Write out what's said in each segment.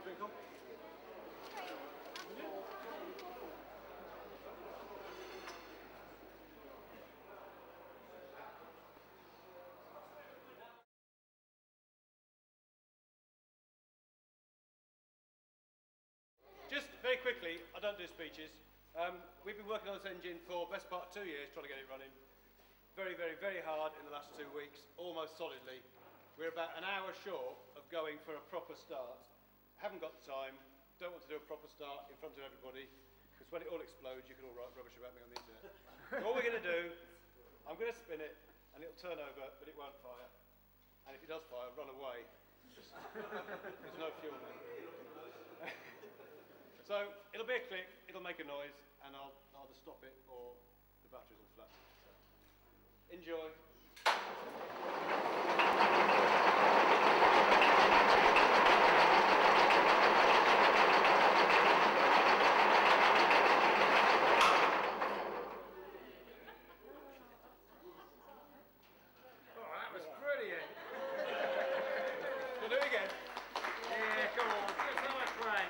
drink on? Just very quickly, I don't do speeches. We've been working on this engine for the best part of 2 years trying to get it running. Very, very, very hard in the last 2 weeks, almost solidly. We're about an hour short of going for a proper start. Haven't got the time, don't want to do a proper start in front of everybody, because when it all explodes, you can all write rubbish about me on the internet. So all we're going to do, I'm going to spin it, and it'll turn over, but it won't fire. And if it does fire, run away. There's no fuel there. So it'll be a click, it'll make a noise, and I'll either stop it or the batteries will flat. So, enjoy. Oh, that was brilliant. We'll do it again. Yeah, come on, give us another crank.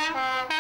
Thank you.